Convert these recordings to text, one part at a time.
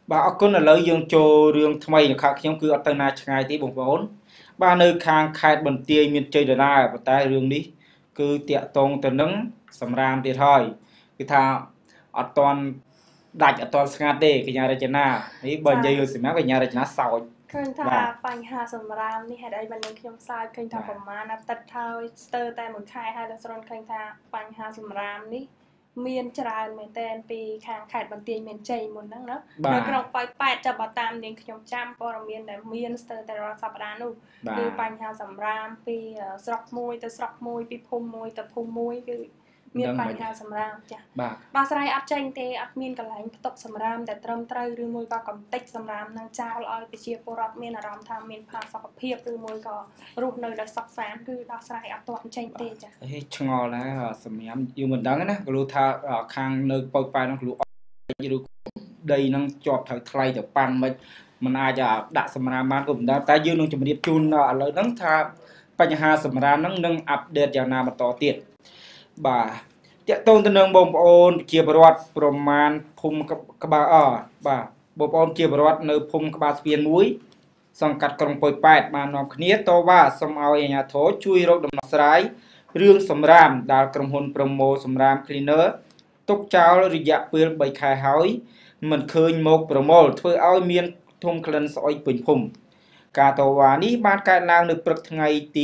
bà ở con là lấy dương cho riêng thay được khác nhóm cứ ở tầng na ngày tí bổng vốn ba nơi khang khai bẩn tiền miền chơi đời na và tai riêng đi cứ tiện tông từ nắng sầm ram thì thôi cái thà ở toàn đại ở toàn ngạt đề cái nhà đây trên na ấy bẩn dây rồi xí mát cái nhà đây trên na sầu ឃើញថាបញ្ហាសម្រាមនេះហេតុអីបានខ្ញុំផ្សាយឃើញថាប្រមាណទឹកហើយស្ទើរតែមួយខែហើយដល់ស្រន់ឃើញថាបញ្ហាសម្រាមនេះមានច្រើនមែនតើពីខាងខេត្តបន្ទាយមានជ័យមុនហ្នឹងណានៅក្នុងប៉ោយប៉ែតចាប់តាមនាងខ្ញុំចាំព័ត៌មានដែលមានស្ទើរតែរាល់សប្តាហ៍នោះគឺបញ្ហាសម្រាមពីស្រុកមួយទៅស្រុកមួយពីភូមិមួយទៅភូមិមួយគឺមានបញ្ហាសម្រាមចា៎បាទស្រ័យអត់ចេញទេអត់មានកន្លែងផ្ទុកសម្រាមតែត្រឹមត្រូវឬមួយក៏កំតិចសម្រាមនឹងចោលឲ្យប្រជាពលរដ្ឋមានអារម្មណ៍ថាមានផាសុខភាពឬមួយក៏រស់នៅដោយសុខសាន្តគឺដោះស្រាយអត់ទាន់ចេញទេចា៎ឆ្ងល់ណាសម្រាមយូរមិនដឹងណាគ្រូថាខាងនៅប៉ោយប៉ែតនោះគ្រូអត់ឬដីនឹងជាប់ត្រូវថ្លៃទៅប៉ាន់មិនអាចដាក់សម្រាមបានក៏មិនដែរតែយើងនឹងជម្រាបជូនឥឡូវហ្នឹងថាបញ្ហាសម្រាមហ្នឹងនឹងអាប់ដេតយ៉ាងណាបន្តទៀតបាទតកតងទៅនឹងបងប្អូនជាប្រវត្តិប្រមាណភូមិក្បាលបាទបងប្អូនជាប្រវត្តិនៅភូមិក្បាលស្ពានមួយសង្កាត់ក្រុងប៉ោយប៉ែតបាននាំគ្នាតវ៉ាសូមឲ្យអាជ្ញាធរជួយរកដំណោះស្រាយរឿងសម្រាមដែលក្រុមហ៊ុនប្រម៉ូសម្រាម Cleaner ទុកចោលរយៈពេល3ខែហើយមិនឃើញមកប្រមូលធ្វើឲ្យមានធំក្លិនស្អុយពេញភូមិការតវ៉ានេះបានកើតឡើងនៅព្រឹកថ្ងៃទី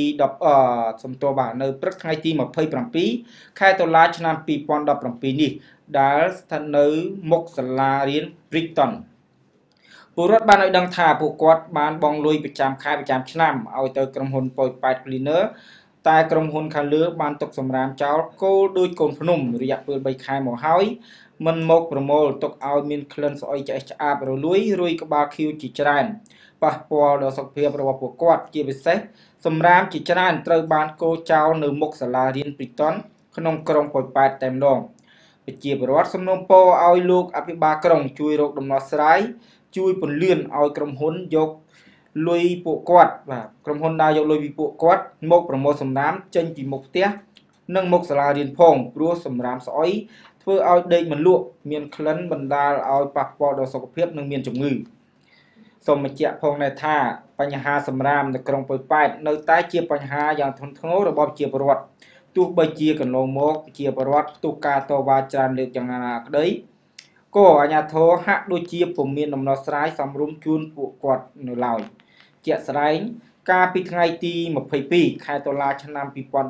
10សំទោសបាទនៅព្រឹកថ្ងៃទី27ខែតុលាឆ្នាំ2017នេះដែលស្ថិតនៅមុខសាលារៀន Brighton ពលរដ្ឋបានឲ្យដឹងថាពួកគាត់បានបង់លុយប្រចាំខែប្រចាំឆ្នាំឲ្យទៅក្រុមហ៊ុនប៉ោយប៉ែត Cleaner តែក្រុមហ៊ុនខាងលើបានទុកសម្រាមចោលគោលដោយកូនភ្នំរយៈពេល3ខែមកហើយមិនមកប្រមូលទុកឲ្យមានក្លិនស្អុយឆ្អេះឆ្អាបរលួយរួយក្បាលខៀវជាច្រើនប៉ះពាល់ដល់សុខភាពរបស់ពួកគាត់ជាពិសេសសម្រាមជាច្រើនត្រូវបានកោចោលនៅមុខសាលារៀន Brighton ក្នុងក្រុងប៉ោយប៉ែតតែម្ដងប្រជាពលរដ្ឋសំណូមពរឲ្យលោកអភិបាលក្រុងជួយរកដំណោះស្រាយជួយពន្លឿនឲ្យក្រុមហ៊ុនយកលុយពួកគាត់បាទក្រុមហ៊ុនដើរយកលុយពីពួកគាត់មកប្រមូលសម្រាមចេញពីមុខផ្ទះនិងមុខសាលារៀនផងព្រោះសម្រាមស្អុយធ្វើឲ្យដេកមិនលក់មានក្លិនបណ្ដាលឲ្យប៉ះពាល់ដល់សុខភាពនិងមានជំងឺសូមបញ្ជាក់ផងដែរថាបញ្ហាសម្រាមនៅក្រុងប៉ោយប៉ែតនៅតែជាបញ្ហាយ៉ាងធ្ងន់ធ្ងររបស់ប្រជាពលរដ្ឋទោះបីជាកន្លងមកប្រជាពលរដ្ឋទូការតវ៉ាច្រើនលើកយ៉ាងណាក្តីក៏អាជ្ញាធរហាក់ដូចជាពុំមានដំណោះស្រាយសមរម្យជូនពួកគាត់នៅឡើយជាក់ស្ដែងកាលពីថ្ងៃទី22ខែតុលាឆ្នាំ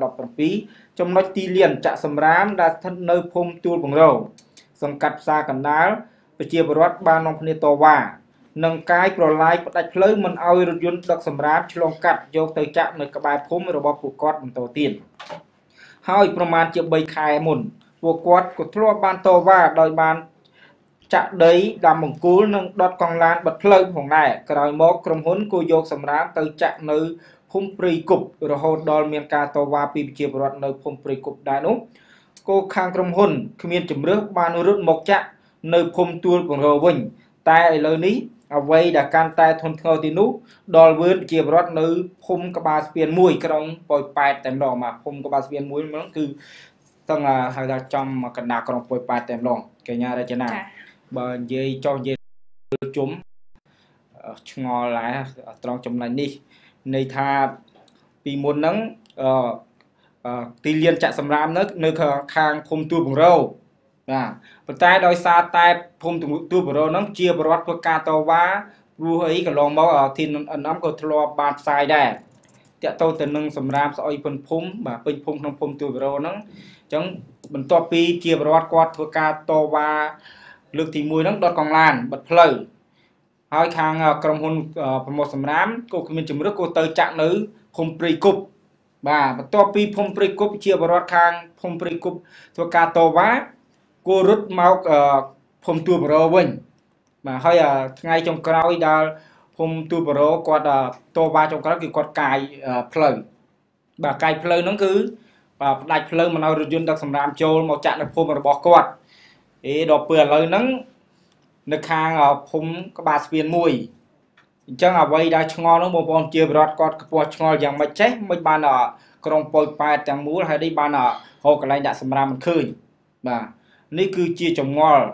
2017ចំណុចទីលានចាក់សម្រាមដែលស្ថិតនៅភូមិទួលបង្រោសង្កាត់ផ្សារកណ្ដាលប្រជាពលរដ្ឋបាននាំគ្នាតវ៉ានឹងកាយប្រឡាយផ្ដាច់ផ្លូវមិនឲ្យរថយន្តដឹកសម្រាមឆ្លងកាត់យកទៅចាក់នៅក្បែរភូមិរបស់ពួកគាត់បន្តទៀតហើយប្រមាណជា3ខែមុនពួកគាត់ក៏ធ្លាប់បានតវ៉ាដោយបានចាក់ដីដាំបង្គោលនិងដុតកង់ឡានបិទផ្លូវផងដែរក្រោយមកក្រុមហ៊ុនក៏យកសម្រាមទៅចាក់នៅភូមិព្រៃគប់រហូតដល់មានការតវ៉ាពីប្រជាពលរដ្ឋនៅភូមិព្រៃគប់ដែរនោះក៏ខាងក្រុមហ៊ុនគ្មានជំរឿសបានរត់មកចាក់នៅភូមិទួលបង្រោវិញតែឥឡូវនេះអ្វីដែលកាន់តែធន់ធ្ងរទីនោះដល់វឿនជាប្រវត្តិនៅភូមិក្បាលស្ពានមួយក្រុងប៉ោយប៉ែតតែម្ដងមកភូមិក្បាលស្ពានមួយហ្នឹងគឺស្ទឹងហៅថាចំកណ្ដាលក្រុងប៉ោយប៉ែតតែម្ដងកញ្ញារចនាបើនិយាយចោះនិយាយជុំឆ្ងល់ដែរត្រង់ចំណុចនេះន័យថាពីមុនហ្នឹងទីលានចាក់សម្រាមនៅខាងភូមិទួលបង្រោបាទប៉ុន្តែដោយសារតែភូមិទួលបង្រោហ្នឹងជាប្រវត្តិធ្វើការតវ៉ាព្រោះអីកន្លងមកធីនNMក៏ធ្លាប់បានផ្សាយដែរតាក់ទងទៅនឹងសម្រាមស្អុយពេញភូមិបាទពេញភូមិក្នុងភូមិទួលបង្រោហ្នឹងអញ្ចឹងបន្ទាប់ពីជាប្រវត្តិគាត់ធ្វើការតវ៉ាលើកទី1ហ្នឹងដុតកង់ឡានបិទផ្លូវហើយខាងក្រុមហ៊ុនប្រមូលសម្រាមក៏គ្មានជំរឿសក៏ទៅចាក់នៅភូមិព្រៃគប់បាទបន្ទាប់ពីភូមិព្រៃគប់ជាបរិវត្តខាងភូមិព្រៃគប់ធ្វើការតវ៉ាគួររត់មកភូមិទួលបរោវិញបាទហើយថ្ងៃចុងក្រោយដល់ភូមិទួលបរោគាត់តវ៉ាចុងក្រោយគឺគាត់កាយផ្លូវបាទកាយផ្លូវហ្នឹងគឺបាទផ្ដាច់ផ្លូវមិនឲ្យរថយន្តដឹកសម្រាមចូលមកចាក់នៅភូមិរបស់គាត់ដល់ពេលឥឡូវហ្នឹងនៅខាងភូមិក្បាលស្ពានមួយអញ្ចឹងអ្វីដែលឆ្ងល់នោះបងប្អូនជាប្រវត្តិគាត់ខ្ពស់ឆ្ងល់យ៉ាងម៉េចចេះមិនបានក្រុងប៉ោយប៉ែតទាំងមូលហើយនេះបានរកកន្លែងដាក់សម្រាមមិនឃើញបាទនេះគឺជាចម្ងល់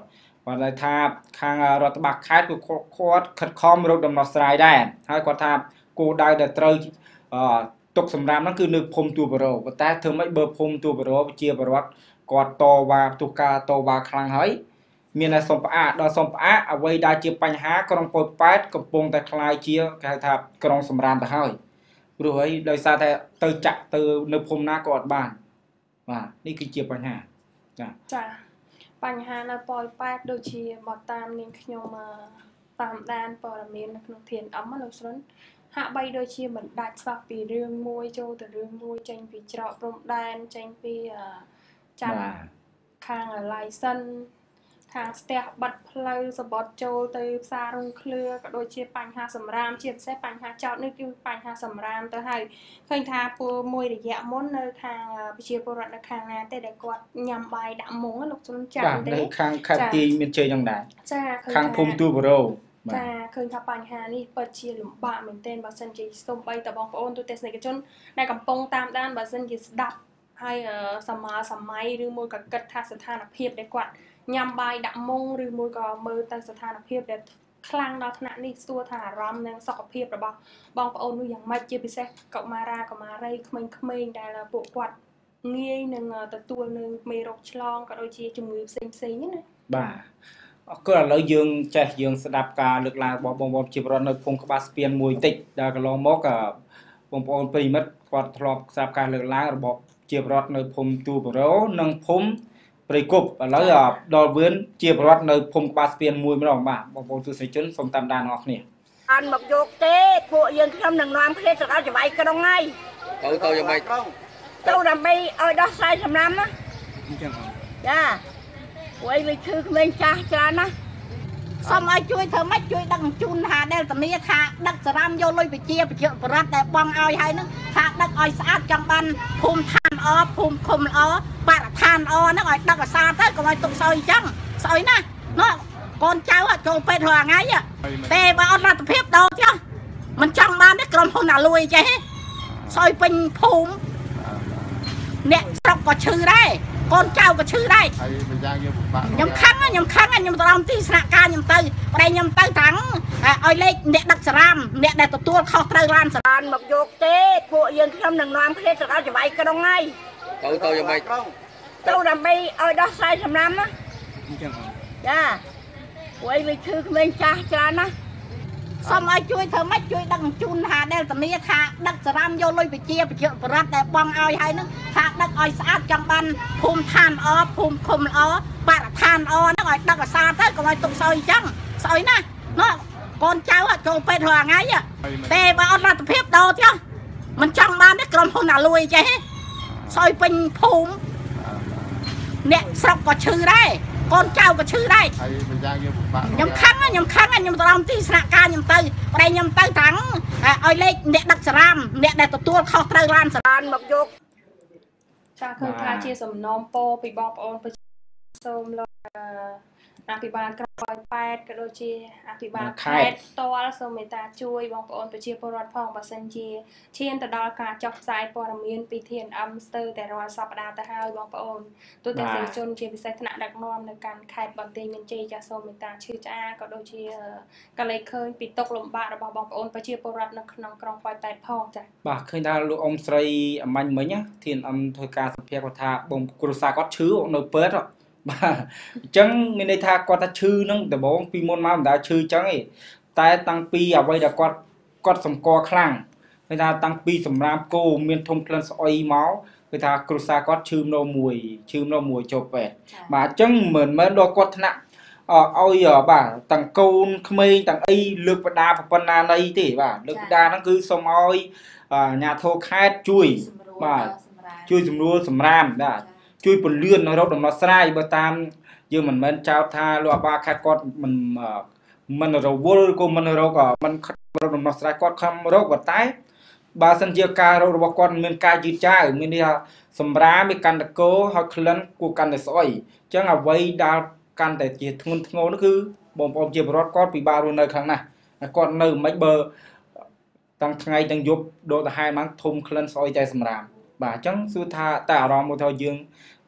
គាត់ថាខាងរដ្ឋបាលខេត្តគាត់ខិតខំរកដំណោះស្រាយដែរហើយគាត់ថាគោលដៅដែលត្រូវទុកសម្រាប់ហ្នឹងគឺនៅភូមិទូបរោប៉ុន្តែធ្វើម៉េចបើភូមិទូបរោជាបរដ្ឋគាត់តវ៉ាទុះការតវ៉ាខ្លាំងហើយមានតែសុំផ្អាកដល់សុំផ្អាកអ្វីដែលជាបញ្ហាក្រុងពោធិ៍ប៉ែតកំពុងតែคล้ายជាគេហៅថាក្រុងសម្រាមទៅហើយព្រោះអីដោយសារតែទៅចាក់ទៅនៅភូមិណាក៏អត់បានបាទនេះគឺជាបញ្ហាចាបញ្ហានៅពោធិ៍ប៉ែតដូចជាមកតាមនាងខ្ញុំតាមដានព័ត៌មាននៅក្នុងធានអមលោកស្រុនហាក់បីដូចជាមិនដាច់សោះពីរឿងមួយចូលទៅរឿងមួយចេញពីច្រកព្រំដែនចេញពីចាំខាង license ខាងស្ទះបាត់ផ្លូវសបត់ចូលទៅផ្សាររុងឃ្លឿក៏ដូចជាបញ្ហាសម្រាមជាពិសេសបញ្ហាចោតនេះគឺបញ្ហាសម្រាមទៅហើយឃើញថាពួកមួយរយៈមុននៅខាងប្រជាពលរដ្ឋនៅខាងណាទេដែលគាត់ញ៉ាំបាយដាក់មុងលោកជុនចាំទេនៅខាងខេត្តទីមានជ័យនឹងដែរចាខាងភូមិទូបរោចាឃើញថាបញ្ហានេះពិតជាលំបាកមែនទែនបើសិនជាសូម្បីតែបងប្អូនទូទេសនិកជនដែលកំពុងតាមដានបើសិនជាស្ដាប់ហើយសម័យឬមួយក៏គិតថាស្ថានភាពដែលគាត់ញ៉ាំបាយដាក់មុងឬមួយក៏មើលទៅស្ថានភាពដែលខ្លាំងដល់ថ្នាក់នេះសួរថាអារម្មណ៍និងសុខភាពរបស់បងប្អូននោះយ៉ាងម៉េចជាពិសេសកុមារីក្មេងៗដែលពួកគាត់ងាយនឹងទទួលនឹងមេរោគឆ្លងក៏ដូចជាជំងឺផ្សេងៗណាបាទអរគុណឥឡូវយើងស្ដាប់ការលើកឡើងរបស់បងប្អូនជាប្រវត្តិនៅភូមិក្បាលស្ពានមួយតិចដែលកន្លងមកបងប្អូនប្រិមិត្តគាត់ធ្លាប់ស្ដាប់ការលើកឡើងរបស់ជាប្រវត្តិនៅភូមិទូបរោនិងភូមិព្រៃគប់ឥឡូវដល់វឿនជាប្រវត្តិនៅភូមិក្បាលស្ពានមួយម្ដងបាទបងប្អូនទស្សនិកជនសូមតាមដានអ្នកគ្នាអត់មកយកទេពួកយើងខ្ញុំនឹងនាំគ្នាទៅដល់ច្បាយក្រុងហើយទៅច្បាយក្រុងទៅដើម្បីឲ្យដោះស្រាយសំណាំណាអញ្ចឹងចាពួកឯងវាឈឺក្មេងចាស់ច្រើនណាសូមឲ្យជួយធ្វើម៉េចជួយដឹកជូនថាដែលធានាថាដឹកសារ៉ាំយកលុយប្រជាប្រដ្ឋដែលបងឲ្យហើយហ្នឹងថាដឹកឲ្យស្អាតចង់បានភូមិឋានល្អភូមិឃុំល្អបរិស្ថានល្អហ្នឹងឲ្យដឹកឲ្យស្អាតទៅកុំឲ្យទុកស្អុយអញ្ចឹងស្អុយណានោះកូនចៅចូលពេទ្យរាល់ថ្ងៃទេបើអត់លទ្ធភាពដោចមិនចង់បានទេក្រុមហ៊ុនអាលួយចេះស្អុយពេញភូមិអ្នកស្រុកក៏ឈឺដែរកូនចៅក៏ឈឺដែរហើយម្យ៉ាងយើងពិបាកខ្ញុំខឹងខ្ញុំទៅដល់ទីស្នាក់ការខ្ញុំទៅប្រែខ្ញុំទៅត្រង់ឲ្យលេខអ្នកដឹកសារ៉ាមអ្នកដែលទទួលខុសត្រូវឡានសារ៉ាមមកយកទេពួកយើងខ្ញុំនឹងនាំគ្នាទៅដល់ច្បាយក្រុងហើយទៅច្បាយក្រុងទៅដើម្បីឲ្យដោះស្រាយសំណាំណាអញ្ចឹងចាពួកឯងវាឈឺក្មេងចាស់ច្រើនណាសូមឲ្យជួយធ្វើម៉េចជួយដឹកជូនថាដែលធានាថាដឹកសារ៉ាំយកលុយប្រជាប្រដ្ឋដែលបងឲ្យហើយហ្នឹងថាដឹកឲ្យស្អាតចង់បានភូមិឋានល្អភូមិឃុំល្អបរិស្ថានល្អហ្នឹងឲ្យដឹកឲ្យស្អាតទៅកុំឲ្យទុកស្អុយអញ្ចឹងស្អុយណានោះកូនចៅចូលពេទ្យរាល់ថ្ងៃទេបើអត់លទ្ធភាពដោចមិនចង់បានទេក្រុមហ៊ុនអាលួយចេះស្អុយពេញភូមិអ្នកស្រុកក៏ឈឺដែរកូនចៅក៏ឈឺដែរហើយម្យ៉ាងយើងពិបាកខ្ញុំខឹងខ្ញុំទៅដល់ទីស្នាក់ការខ្ញុំទៅប្រែខ្ញុំទៅត្រង់ឲ្យលេខអ្នកដឹកសារ៉ាមអ្នកដែលទទួលខុសត្រូវឡានសារ៉ាមមកយកចាឃើញថាជាសំណូមពរពីបងប្អូនសូមលោកអភិបាលក្រុងពោធិ៍ប៉ែតក៏ដូចជាអភិបាលខេត្តផ្ទាល់សូមមេត្តាជួយបងប្អូនប្រជាពលរដ្ឋផងបើសិនជាឈានទៅដល់ការចុះផ្សាយព័ត៌មានពីធានអឹមស្ទើរតែរាល់សប្តាហ៍ទៅហើយបងប្អូនទូទាំងជនជាពិសេសថ្នាក់ដឹកនាំនៅកាន់ខេត្តបន្ទាយមានជ័យចាសូមមេត្តាឈឺឆ្អាលក៏ដូចជាក៏លេចឃើញពីទុក្ខលំបាករបស់បងប្អូនប្រជាពលរដ្ឋនៅក្នុងក្រុងពោធិ៍ប៉ែតផងចា៎បាទឃើញថាលោកអ៊ំស្រីអមាញ់មិញធានអឹមធ្វើការសម្ភារគាត់ថាបងគ្រួសារគាត់ឈឺនៅពេទ្យបាទអញ្ចឹងមានន័យថាគាត់ថាឈឺនឹងដំបងពីមុនមកមិនដាឈឺអញ្ចឹងទេតែតាំងពីអ្វីដែលគាត់សម្គាល់ខ្លាំងគេថាតាំងពីសម្រាមគោមានធំក្លិនស្អុយមកគេថាគ្រួសារគាត់ឈឺម្ដងមួយចូលពេទ្យបាទអញ្ចឹងមិនមែនដល់គាត់ថ្នាក់ឲ្យបាទទាំងកូនក្មេងទាំងអីលើកបដាប៉ុណ្ណាណីទេបាទលើកបដាហ្នឹងគឺសូមឲ្យអាជ្ញាធរខេត្តជួយបាទជួយសម្រួលសម្រាមបាទជួយពន្លឿនរកដំណោះស្រាយបើតាមយើងមិនមែនចោទថាលោកអាបាខេត្តគាត់មិនរវល់ក៏មិនរកមិនរកដំណោះស្រាយគាត់ខំរកប៉ុន្តែបើសិនជាការរករបស់គាត់មានការយឺតយ៉ាវមានន័យថាសម្រាមវាកាន់តែគោហើយក្លិនគួរកាន់តែស្អុយអញ្ចឹងអ្វីដែលកាន់តែជាធ្ងន់ធ្ងរនោះគឺបងប្អូនជាពលរដ្ឋគាត់ពិបាករស់នៅខាងណាគាត់នៅមិនបើតាំងថ្ងៃទាំងយប់ដកដង្ហែមកធំក្លិនស្អុយតែសម្រាមបាទអញ្ចឹងសួរថាតែអារម្មណ៍មកថាយើង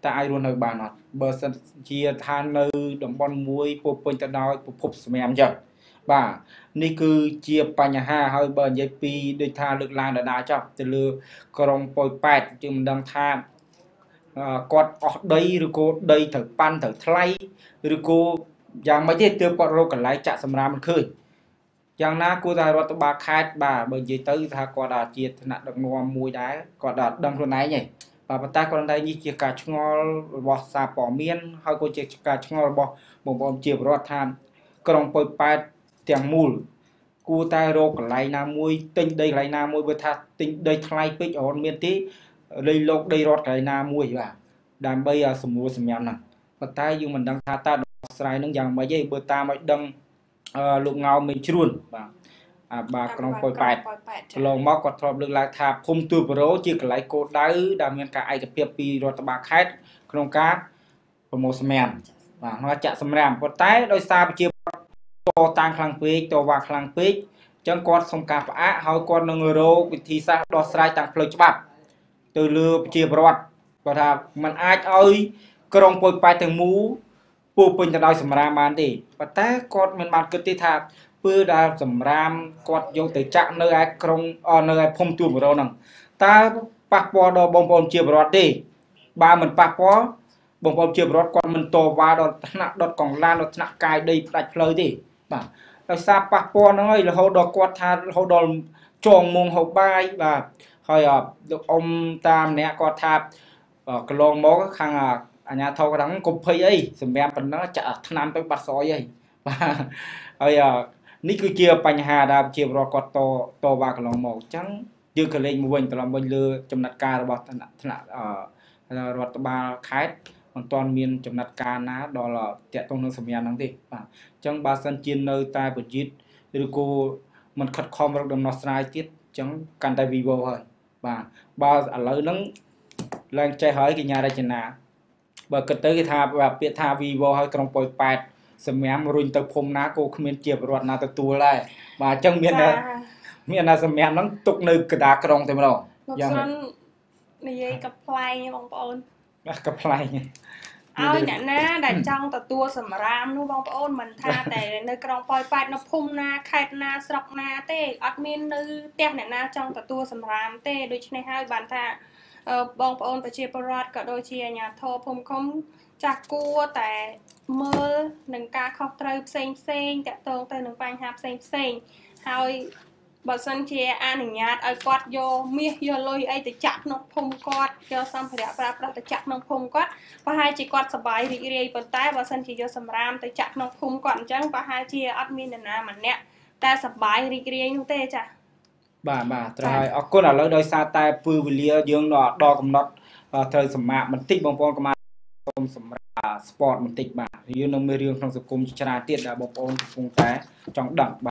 តែអាចរស់នៅបានអត់បើសិនជាថានៅតំបន់មួយពោពេញទៅដោយប្រភពសម្រាប់អញ្ចឹងបាទនេះគឺជាបញ្ហាហើយបើនិយាយពីដូចថាលើកឡើងដដែលចប់ទៅលើក្រុងប៉ោយប៉ែតយើងមិនដឹងថាគាត់អស់ដីឬក៏ដីត្រូវប៉ាន់ត្រូវថ្លៃឬក៏យ៉ាងម៉េចទេទើបគាត់រកកន្លែងចាក់សម្រាមមិនឃើញយ៉ាងណាគួរតែរដ្ឋបាលខេត្តបាទបើនិយាយទៅថាគាត់ជាឋានៈដឹកនាំមួយដែរគាត់ដឹងខ្លួនឯងទេបាទប៉ុន្តែគាត់តែនេះជាការឆ្ងល់របស់សារព័ត៌មានហើយក៏ជាការឆ្ងល់របស់បងប្អូនជាពលរដ្ឋថាក្រុងប៉ោយប៉ែតទាំងមូលគួរតែរកកន្លែងណាមួយទិញដីកន្លែងណាមួយបើថាទិញដីថ្លៃពេករហូតមានទេលៃលោកដីរដ្ឋកន្លែងណាមួយបាទដើម្បីសម្រួលសម្រាប់ហ្នឹងប៉ុន្តែយើងមិនដឹងថាតើដោះស្រាយនឹងយ៉ាងម៉េចទេបើតាមឲ្យដឹងលោកងៅមេជ្រួនបាទក្រុងប៉ោយប៉ែតកន្លងមកគាត់ធ្លាប់លើកឡើងថាភូមិទួលប្រូជាកន្លែងគោលដៅដែលមានការឯកភាពពីរដ្ឋបាលខេត្តក្នុងការប្រមូលសម្រាមបាទក្នុងចាក់សម្រាមប៉ុន្តែដោយសារប្រជាតតាំងខ្លាំងពេកតវ៉ាខ្លាំងពេកអញ្ចឹងគាត់សុំការផ្អាកហើយគាត់នឹងរកវិធីសាស្ត្រដោះស្រាយតាមផ្លូវច្បាប់ទៅលើប្រជាពលរដ្ឋគាត់ថាมันអាចឲ្យក្រុងប៉ោយប៉ែតទាំងមូលពោពេញទៅដោយសម្រាមបានទេប៉ុន្តែគាត់មិនបានគិតទេថាពេលដែលសម្រាមគាត់យកទៅចាក់នៅឯក្រុងនៅឯភូមិទួលបរោហ្នឹងតើប៉ះពាល់ដល់បងប្អូនជាពលរដ្ឋទេបើមិនប៉ះពាល់បងប្អូនជាពលរដ្ឋគាត់មិនតវ៉ាដល់ថ្នាក់ដុតកង់ឡានដល់ថ្នាក់កាយដីផ្ដាច់ផ្លូវទេបាទដោយសារប៉ះពាល់ហ្នឹងហើយរហូតដល់គាត់ថារហូតដល់ចងមុងហូបបាយបាទហើយលោកអ៊ំតាមម្នាក់គាត់ថាកន្លងមកខាងអាញាធរហ្នឹងកុំភ័យអីសម្រាប់ប៉ុណ្ណឹងចាក់ថ្នាំទៅបាត់ស្រយអីបាទហើយនេះគឺជាបញ្ហាដែលជាពលរដ្ឋគាត់តវ៉ាកន្លងមកអញ្ចឹងយើងក៏លេងមកវិញត្រឡប់មកលើចំណាត់ការរបស់ថ្នាក់រដ្ឋបាលខេត្តមិនទាន់មានចំណាត់ការណាដល់តាក់ទងនឹងសម្ញាហ្នឹងទេបាទអញ្ចឹងបើសិនជានៅតែប្រយុទ្ធឬក៏មិនខិតខំរកដំណោះស្រាយទៀតអញ្ចឹងកាន់តែវីវហើយបាទបើឥឡូវហ្នឹងឡើងចេះហើយកញ្ញារចនាបើគិតទៅគេថាពាក្យថាវីវហើយក្រុងប៉ោយប៉ែតសម្រាប់រុញទៅភូមិណាក៏គ្មានជាពលរដ្ឋណាទទួលដែរបាទអញ្ចឹងមានតែសម្រាប់ហ្នឹងទុកនៅកណ្ដាលក្រុងតែម្ដងយ៉ាងនិយាយកំ pl ែងបងប្អូនកំ pl ែងឲ្យអ្នកណាដែលចង់ទទួលសម្រាមនោះបងប្អូនមិនថាតែនៅក្រុងប៉ោយប៉ែតនៅភូមិណាខេត្តណាស្រុកណាទេអត់មាននៅផ្ទះអ្នកណាចង់ទទួលសម្រាមទេដូច្នេះហើយបានថាបងប្អូនប្រជាពលរដ្ឋក៏ដូចជាអាជ្ញាធរភូមិឃុំចាស់គួរតែមើលនឹងការខុសត្រូវផ្សេងតាក់ទងទៅនឹងបញ្ហាផ្សេងហើយបើសិនជាអនុញ្ញាតឲ្យគាត់យកមាសយកលុយអីទៅចាក់ក្នុងភូមិគាត់យកសម្ភារៈប្រើប្រាស់ទៅចាក់ក្នុងភូមិគាត់ប្រហែលជាគាត់សប្បាយរីករាយប៉ុន្តែបើសិនជាយកសម្រាមទៅចាក់ក្នុងភូមិគាត់អញ្ចឹងប្រហែលជាអត់មាននរណាម្នាក់តែសប្បាយរីករាយនោះទេចា៎បាទត្រូវហើយអរគុណឥឡូវដោយសារតែពេលវេលាយើងដល់កំណត់ត្រូវសម្រាប់បន្តិចបងប្អូនកុំសូមសម្រាប់ស្ពតបន្តិចបាទយើងនឹងមានរឿងក្នុងសង្គមច្រើនទៀតដែលបងប្អូនកំពុងតែចង់ដឹង